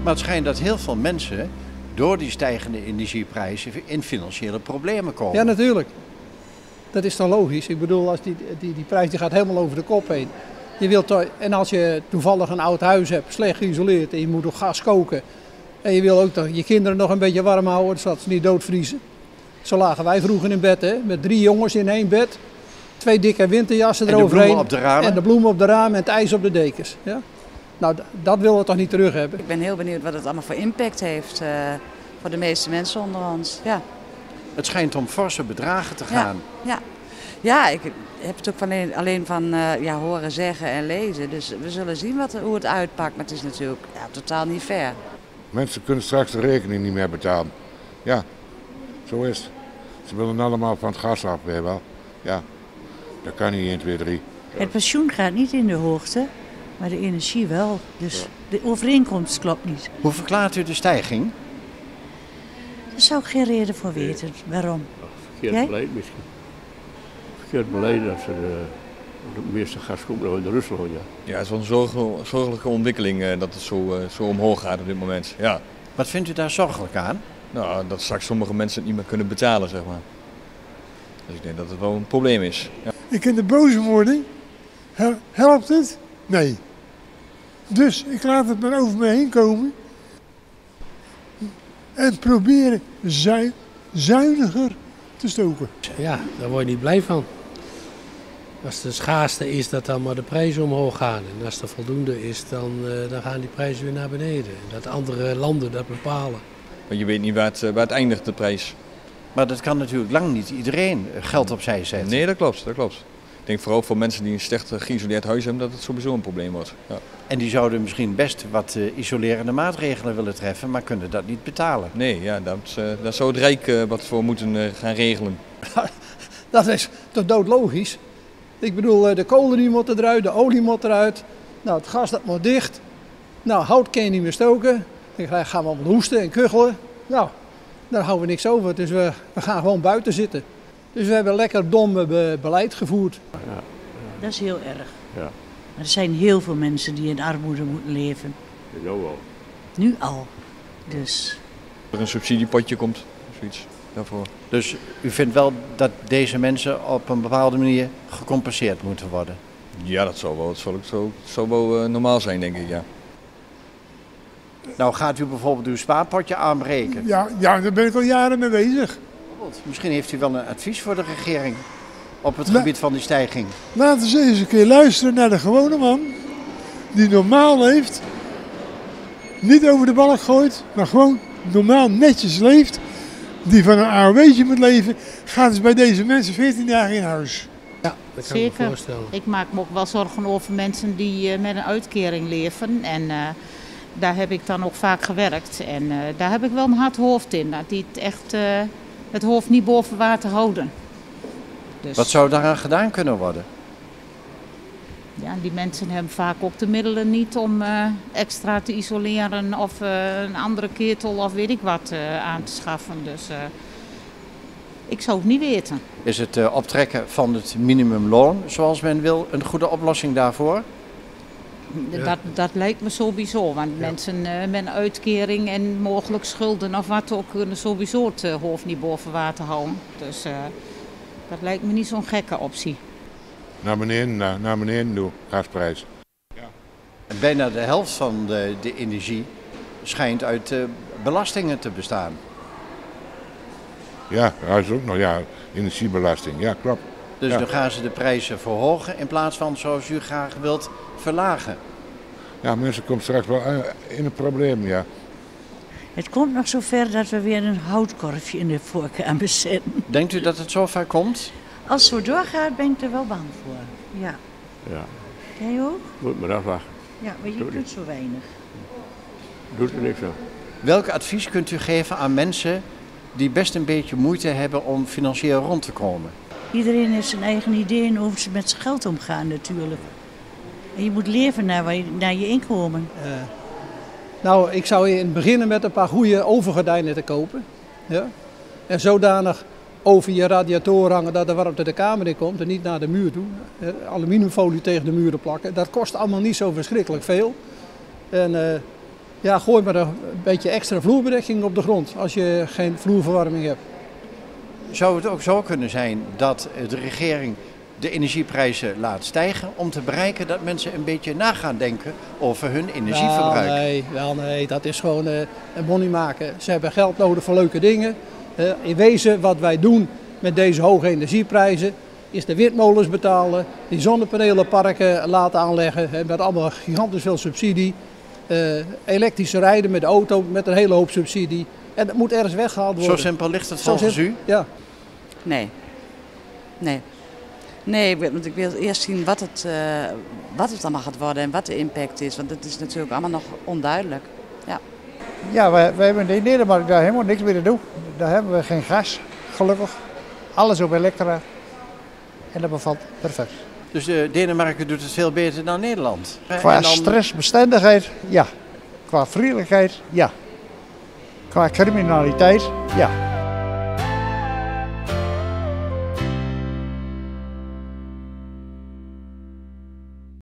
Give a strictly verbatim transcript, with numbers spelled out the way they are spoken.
Maar het schijnt dat heel veel mensen door die stijgende energieprijzen in financiële problemen komen. Ja, natuurlijk. Dat is dan logisch. Ik bedoel, als die, die, die prijs die gaat helemaal over de kop heen. Je wilt toch, en als je toevallig een oud huis hebt, slecht geïsoleerd en je moet op gas koken. En je wil ook toch je kinderen nog een beetje warm houden, zodat ze niet doodvriezen. Zo lagen wij vroeger in bed, hè, met drie jongens in één bed. Twee dikke winterjassen eroverheen. En de bloemen op de ramen. En de bloemen op de ramen en het ijs op de dekens. Ja? Nou, dat willen we toch niet terug hebben. Ik ben heel benieuwd wat het allemaal voor impact heeft uh, voor de meeste mensen onder ons. Ja. Het schijnt om forse bedragen te gaan. Ja, ja. ja ik heb het ook van alleen, alleen van uh, ja, horen zeggen en lezen. Dus we zullen zien wat, hoe het uitpakt. Maar het is natuurlijk ja, totaal niet fair. Mensen kunnen straks de rekening niet meer betalen. Ja, zo is het. Ze willen allemaal van het gas af, weet je wel. Ja, dat kan niet één, twee, drie. Het pensioen gaat niet in de hoogte, maar de energie wel. Dus de overeenkomst klopt niet. Hoe verklaart u de stijging? Daar zou ik geen reden voor weten. Waarom? Verkeerd Jij? beleid misschien. Verkeerd beleid dat ze de, de meeste gas komt naar in Rusland. Ja. Ja, het is wel een zorg- zorgelijke ontwikkeling uh, dat het zo, uh, zo omhoog gaat op dit moment. Ja. Wat vindt u daar zorgelijk aan? Nou, dat straks sommige mensen het niet meer kunnen betalen, zeg maar. Dus ik denk dat het wel een probleem is. Ja. Ik ken de boze worden. Helpt het? Nee. Dus ik laat het maar over me heen komen. En proberen zu- zuiniger te stoken. Ja, daar word je niet blij van. Als de schaarste is, dat dan maar de prijzen omhoog gaan. En als er voldoende is, dan, uh, dan gaan die prijzen weer naar beneden. En dat andere landen dat bepalen. Want je weet niet waar het, waar het eindigt, de prijs. Maar dat kan natuurlijk lang niet iedereen geld opzij zetten. Nee, dat klopt, dat klopt. Ik denk vooral voor mensen die een slecht geïsoleerd huis hebben, dat het sowieso een probleem wordt. Ja. En die zouden misschien best wat uh, isolerende maatregelen willen treffen, maar kunnen dat niet betalen. Nee, ja, dat, uh, daar zou het Rijk uh, wat voor moeten uh, gaan regelen. Dat is toch doodlogisch? Ik bedoel, de kolen die moeten eruit, de olie moet eruit. Nou, het gas dat moet dicht. Nou, hout kan je niet meer stoken. Dan gaan we allemaal hoesten en kuchelen. Nou, daar houden we niks over. Dus we, we gaan gewoon buiten zitten. Dus we hebben lekker dom be- beleid gevoerd. Ja, ja. Dat is heel erg. Ja. Maar er zijn heel veel mensen die in armoede moeten leven. Nu al. Nu al. Dus. Dat er een subsidiepotje komt, of zoiets daarvoor. Dus u vindt wel dat deze mensen op een bepaalde manier gecompenseerd moeten worden? Ja, dat zou wel, dat zal, zo, dat zou wel uh, normaal zijn, denk ik, ja. Nou, gaat u bijvoorbeeld uw spaarpotje aanbreken? Ja, ja, daar ben ik al jaren mee bezig. Misschien heeft u wel een advies voor de regering op het La- gebied van die stijging. Laten ze eens een keer luisteren naar de gewone man. Die normaal leeft. Niet over de balk gooit, maar gewoon normaal netjes leeft. Die van een A O W'tje moet leven. Gaat dus bij deze mensen veertien dagen in huis. Ja, dat kan ik me Zeker. voorstellen. Ik maak me ook wel zorgen over mensen die uh, met een uitkering leven. En uh, daar heb ik dan ook vaak gewerkt. En uh, daar heb ik wel een hard hoofd in. Dat die het echt uh, het hoofd niet boven water houden. Dus, Wat zou daaraan gedaan kunnen worden? ja, die mensen hebben vaak ook de middelen niet om uh, extra te isoleren of uh, een andere ketel of weet ik wat uh, aan te schaffen. Dus uh, ik zou het niet weten. Is het uh, optrekken van het minimumloon, zoals men wil, een goede oplossing daarvoor? Ja. Dat, dat lijkt me sowieso, want Ja. mensen uh, met een uitkering en mogelijk schulden of wat ook kunnen sowieso het uh, hoofd niet boven water houden. Dus uh, dat lijkt me niet zo'n gekke optie. Naar beneden, naar, naar beneden doen, gasprijs. En bijna de helft van de, de energie schijnt uit uh, belastingen te bestaan. Ja, dat is ook nog, ja, energiebelasting, ja, klopt. Dus Ja. dan gaan ze de prijzen verhogen in plaats van, zoals u graag wilt, verlagen. Ja, mensen komen straks wel uh, in een probleem, ja. Het komt nog zover dat we weer een houtkorfje in de voorkamer zetten. Denkt u dat het zo ver komt? Als het zo doorgaat, ben ik er wel bang voor. Ja. Ja, Jij ook? moet maar afwachten. Ja, maar je Doe kunt zo weinig. Doet er niks aan. Welk advies kunt u geven aan mensen die best een beetje moeite hebben om financieel rond te komen? Iedereen heeft zijn eigen ideeën over ze met zijn geld omgaan natuurlijk. En je moet leven naar, waar je, naar je inkomen. Uh, nou, ik zou in beginnen met een paar goede overgordijnen te kopen. Ja? En zodanig over je radiatoren hangen dat de warmte de kamer in komt en niet naar de muur toe. Uh, aluminiumfolie tegen de muren plakken. Dat kost allemaal niet zo verschrikkelijk veel. En uh, Ja, gooi maar een beetje extra vloerbedekking op de grond als je geen vloerverwarming hebt. Zou het ook zo kunnen zijn dat de regering de energieprijzen laat stijgen om te bereiken dat mensen een beetje na gaan denken over hun energieverbruik? Wel, nee, wel, nee, dat is gewoon uh, een money maken. Ze hebben geld nodig voor leuke dingen. Uh, in wezen wat wij doen met deze hoge energieprijzen is de windmolens betalen, die zonnepanelenparken laten aanleggen hè, met allemaal gigantisch veel subsidie. Uh, elektrische rijden met de auto met een hele hoop subsidie. En dat moet ergens weggehaald worden. Zo simpel ligt het volgens u? Ja. Nee. Nee. Nee, want ik wil eerst zien wat het, uh, wat het allemaal gaat worden en wat de impact is. Want dat is natuurlijk allemaal nog onduidelijk. Ja, ja wij, wij hebben in Nederland daar helemaal niks meer te doen. Daar hebben we geen gas, gelukkig. Alles op elektra. En dat bevalt perfect. Dus uh, Denemarken doet het veel beter dan Nederland? Qua en dan... stressbestendigheid, ja. Qua vriendelijkheid, ja. Qua criminaliteit, ja.